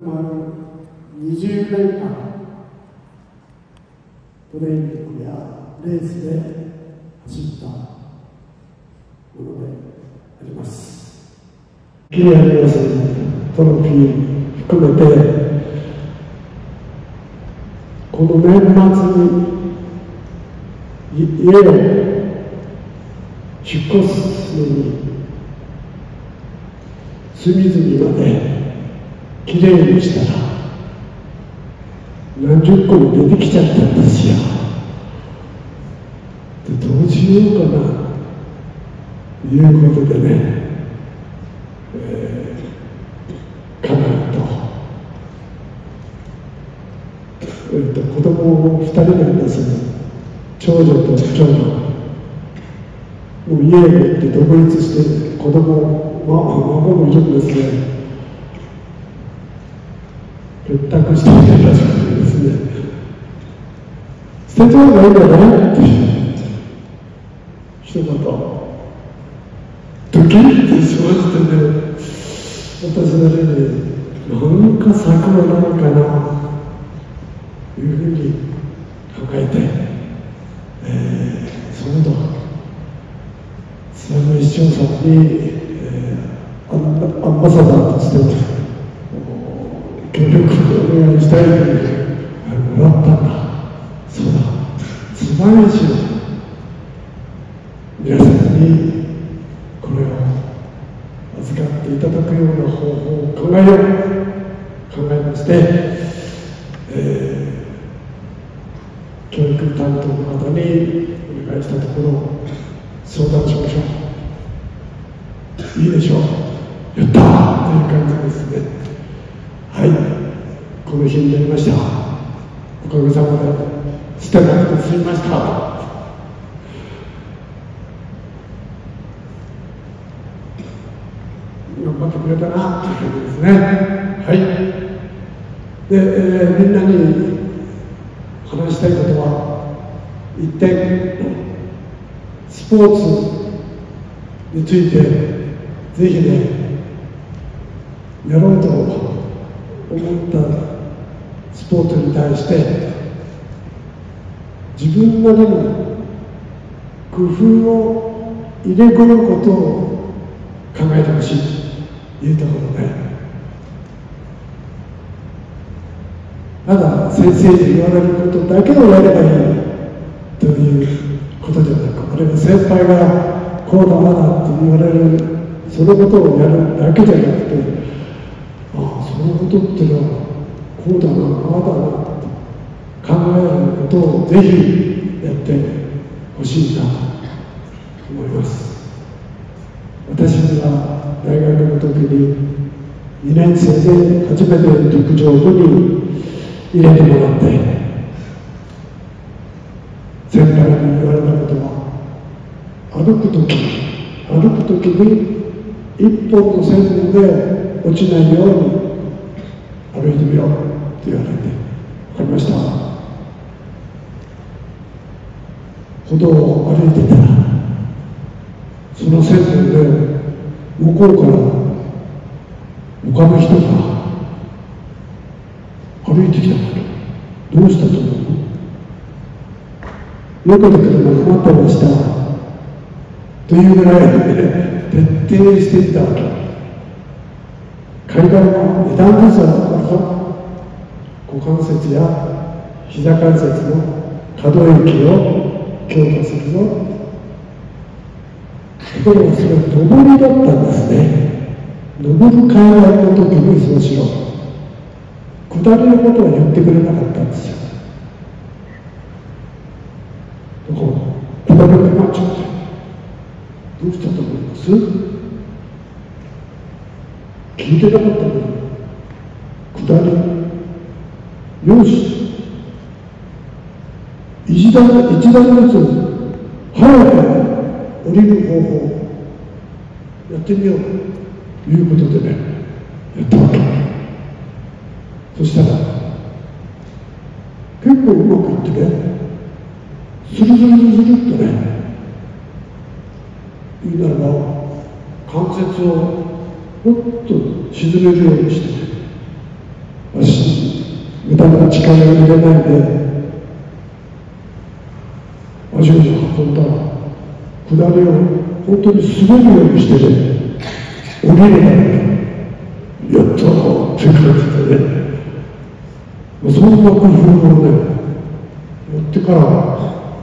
20年間トレーニングやレースで走ったものであります。キリアン・ヨーセントロフィー含めてこの年末に家を引っ越すのに隅々まできれいにしたら何十個も出てきちゃったんですよ。でどうしようかなということでね、家内と、子供2人なんですが、長女と長男、もう家を持って独立して子供孫もいるんですね。結託していたらしくてですね、捨てた方がいいんじゃないって一言ドキッてしましてね、私なりに何か策はないかなというふうに考えて、そうだ津山市長さんに、アンバサダーとして協力をお願いしたいともらったんだ。そうだ、津山市の皆さんにこれを預かっていただくような方法を考えまして、教育担当の方にお願いしたところ、相談しましょう、いいでしょう、やったーという感じですね。はい、この日になりました。おかげさまで捨てなくて済みました。頑張ってくれたなという感じですね。はい。で、みんなに話したいことは一点、スポーツについてぜひね、やろうと思ったスポーツに対して自分なりの工夫を入れ込むことを考えてほしいというところで、ただ先生に言われることだけをやればいいということじゃなく、あるいは先輩がこうだなって言われるそのことをやるだけじゃなくて、そのことっていうのはこうだな、ああだなって考えることをぜひやってほしいなと思います。私は大学の時に2年生で初めて陸上部に入れてもらって、先輩に言われたことは、歩く時に一本の線で落ちないように歩いてみようって言われて、分かりました。歩道を歩いてたら、その線の上を向こうから他の人が歩いてきたから、どうしたと思う？よくだけども困ってましたというぐらい徹底していたわけ。階段は2段ずつあるから、股関節や膝関節の可動域を強化するぞ。ところがそれは上りだったんですね。上る階段の時にそうしろ。下りのことは言ってくれなかったんですよ。だから下りになっちゃって、どうしたと思います？聞いてなかったのに、下り、よし、一段ずつ早く降りる方法をやってみようということでね、やったわけ。そしたら結構うまくいってね、スルスルスルっとね、言うならば関節をもっと沈めるようにしてね、 無駄な力を入れないで足を運んだ下りを本当に滑るようにしてね、降りればやったーって感じでね、そんな工夫をねやってから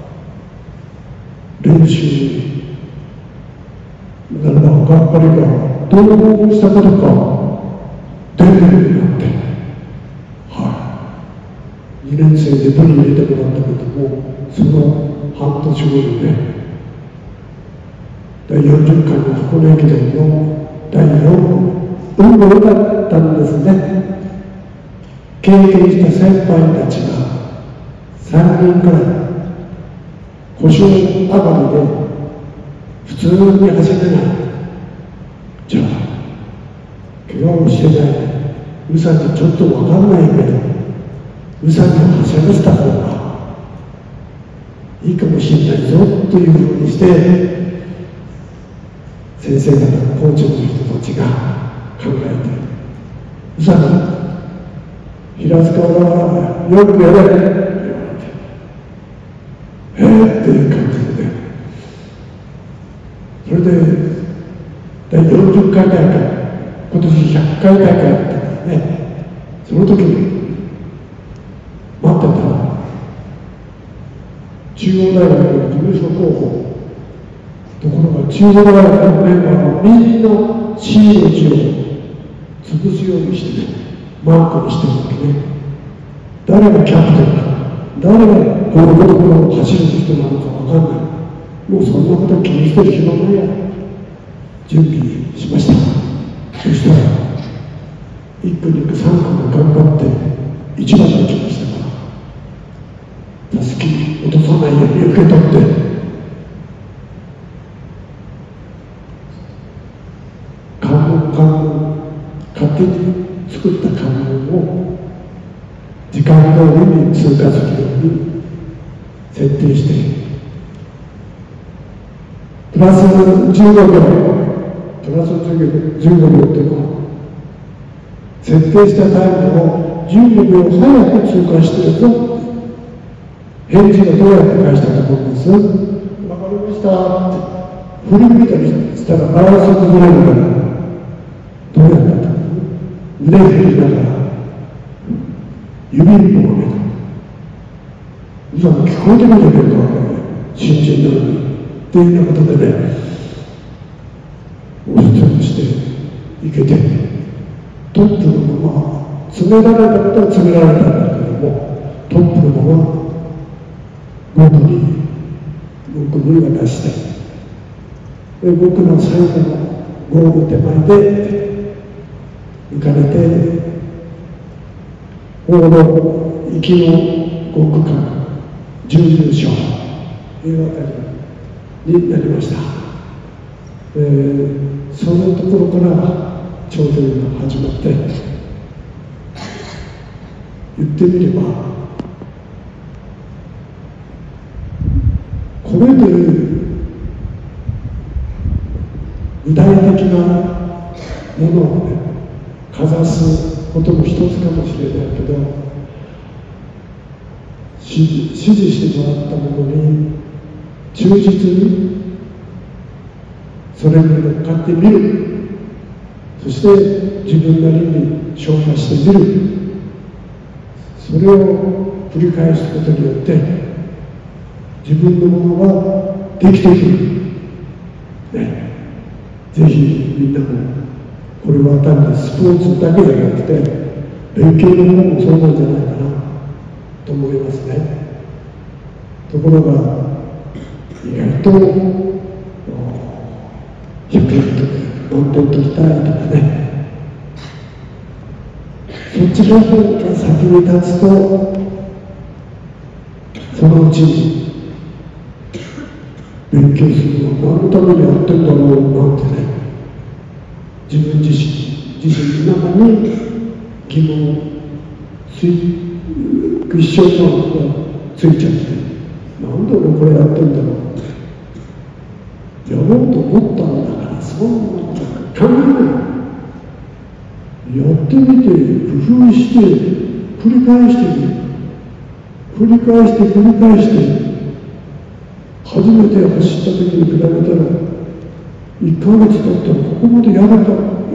練習に頑張りがどうしたことか出るようになって、2年生で部に入れてもらったけども、その半年後にね、第40回の箱根駅伝の第4区、運が良かったんですね。経験した先輩たちが3人くらい故障上がりで普通に走れない。じゃあ怪我をしてない宇佐にちょっと分かんないけど宇佐に走らせた方がいいかもしれないぞというふうにして先生方コーチの人たちが考えて、宇佐に平塚はよくやれって言われて、っていう感じでね、それで第40回大会、今年100回大会だったからね、その時に待ってたら中央大学の優勝候補、ところが中央大学のメンバーがみんな C の字を潰すようにしてね、マークにしてるわけね。誰がキャプテンか、誰がこのところを走る人なのか分かんない。もうそんなこと気にしてる暇ないや。準備しました。そしたら1区2区3区が頑張って1番に来ましたから、たすき落とさないように受け取って勝手に作った関門を時間通りに通過するように設定して、プラス15秒、プラス15秒っていうのは設定したタイムを15秒早く通過してると返事がどうやって返したと思うんです。わかりましたって振り向いたりしたらバランス崩れるから、どうやったと腕を振りながら指一本を上げた。嘘が聞こえてくるじゃないか、新人なのにっていうようなことでね、押しつぶしていけて、トップのまま詰められたことは詰められたんだけども、トップのまま5区に渡して、5区の最後のゴール手前で行かれて、往路行きの5区間準優勝というあたりになりました。そのところから頂点が始まって、言ってみればこれという具体的なものをねかざすことも一つかもしれないけど、指示してもらったものに忠実にそれに乗っかってみる、そして自分なりに消化してみる、それを繰り返すことによって自分のものはできてくる、ね、ぜひみんなもこれは単にスポーツだけじゃなくて勉強の方もそうなんじゃないかなと思いますね。ところが意外と100点とか満点取りたいとかね、そっちの方が先に立つとそのうちに勉強するのは何のためにやってんだろうなんてね、自分自身の中に疑問クッションがついちゃって、なんで俺これやってんだろうってやろうと思ったんだから、そんな考えない、やってみて工夫して繰り返している。繰り返して繰り返して、初めて走った時に比べたら1ヶ月経ったらここまでやれた。ね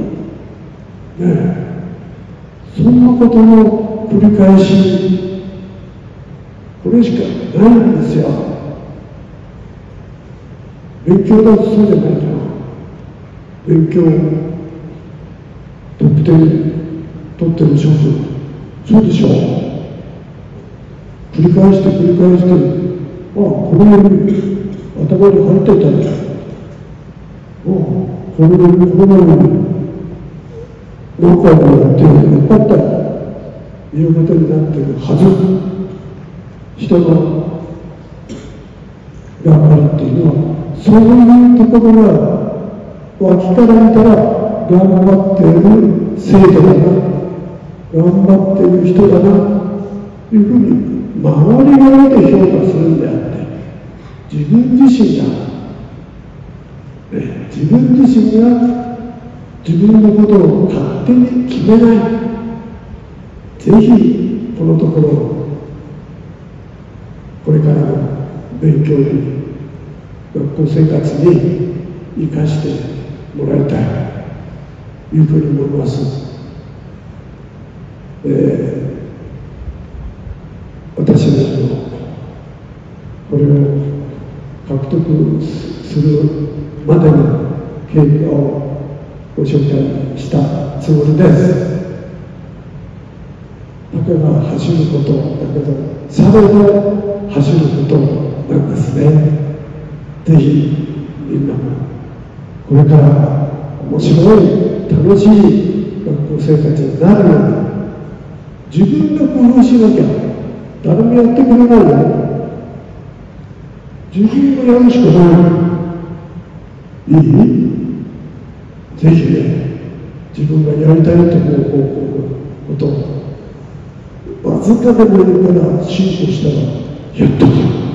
え、そんなことの繰り返し、これしかないんですよ。勉強だとそうじゃないかな。勉強トップ10取ってる諸君、そうでしょう。繰り返して繰り返して、このように頭に入ってたんだ。このように何回もやってよかったということになっているはず。人の頑張りっていうのは、そういうところが脇から見たら頑張っている生徒だな、頑張っている人だなというふうに周りが見て評価するんであって、自分自身が、自分自身が自分のことを勝手に決めない。ぜひこのところ、これからの勉強に、学校生活に生かしてもらいたいというふうに思います。私たちのこれを獲得するまでの経過をご紹介したつもりです。だから走ることだけど、さらに走ることなんですね。ぜひみんなもこれから面白い楽しい学校生活になるように、自分が工夫しなきゃ誰もやってくれないよ。自分がやるしかない。いい？ぜひね、自分がやりたいと思うことをわずかでもいいから進歩したらやっとく。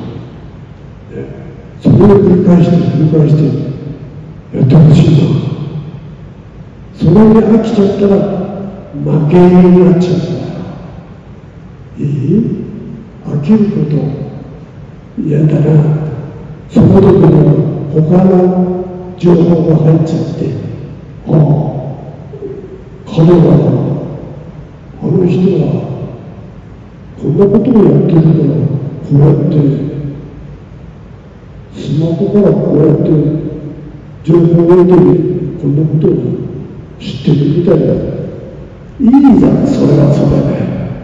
それを繰り返して繰り返してやってほしいな。それに飽きちゃったら負けになっちゃうんだよ。いい？飽きること嫌だな。その時の他の情報が入っちゃって、彼はあの人はこんなことをやってるから、こうやってスマホからこうやって情報を得てる、こんなことを知ってるみたいだ。いいじゃん、それはそれ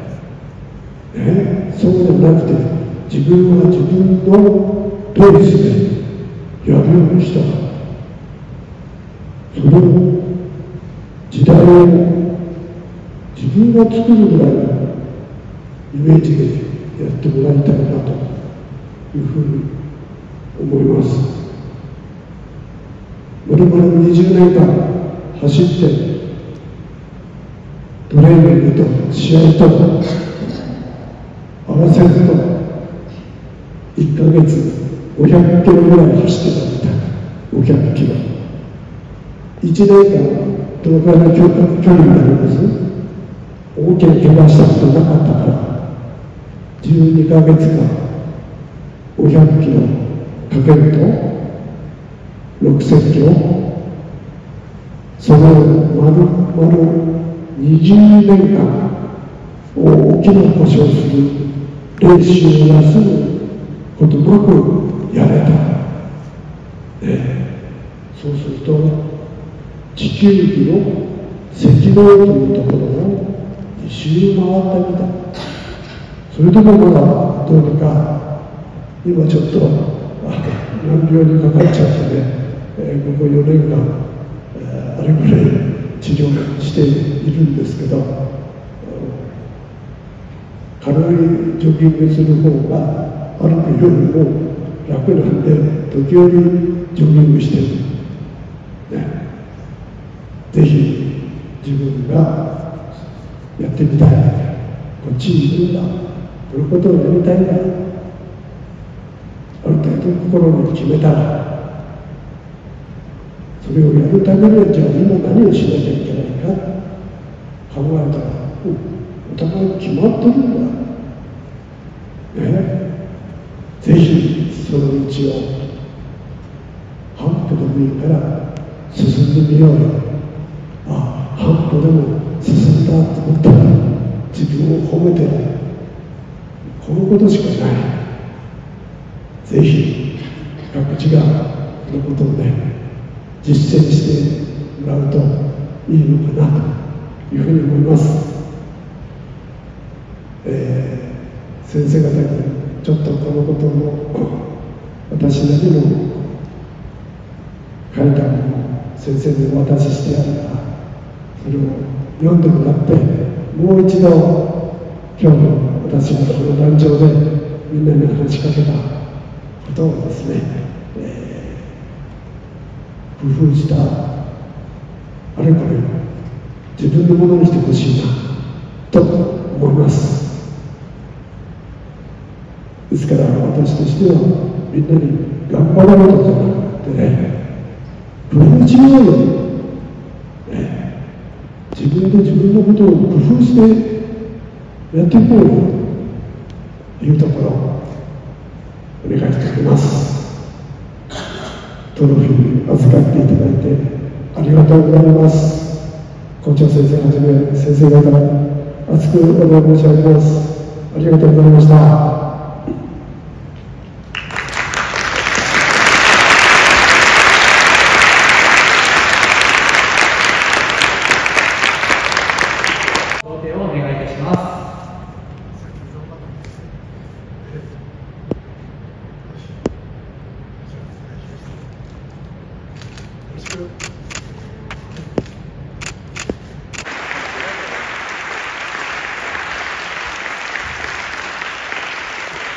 で。そうじゃなくて、自分は自分のペースでやるようにした。その時代を自分が作るぐらいのイメージでやってもらいたいなというふうに思います。まるまる20年間走ってトレーニングと試合と合わせると1ヶ月500キロぐらい走ってたみたい。500キロ。1年間どのくらいの距離になります？大きな怪我したことなかったから12ヶ月間500キロかけると6000キロ、その丸々20年間大きな故障する練習を休むことなくやれた。そうすると地球儀の赤道というところを一周回ったみたい。それでもまだどうにか、今ちょっと難病にかかっちゃってね、ここ4年間、あれぐらい治療しているんですけど、軽いジョギングする方が歩くよりも楽なんで、時折ジョギングしてる。ぜひ自分がやってみたい、こっちにいるんだ、こういうことをやりたいんだ、ある程度心に決めたら、それをやるためにはじゃあ今何をしなきゃいけないか考えたら、 頭に決まってるんだ。ね、ぜひその道を半歩でもいいから進んでみようよ。あ、半歩でも進んだと思ったら自分を褒めてこのことしかない。ぜひ各自がこのことをね実践してもらうといいのかなというふうに思います。先生方にちょっとこのことを私なりの書いたものを先生にお渡ししてあるからそれを読んでもらってもう一度今日の私がこの壇上でみんなに話しかけたことをですね、工夫したあれこれ自分のものにしてほしいなと思います。ですから私としてはみんなに頑張られるとじゃなくてね、工夫しようよ、自分で自分のことを工夫してやっていこうよというところをお願いしております。トロフィー預かっていただいてありがとうございます。校長先生はじめ先生方厚くお願い申し上げます。ありがとうございました。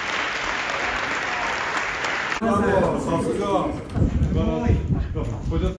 さすが。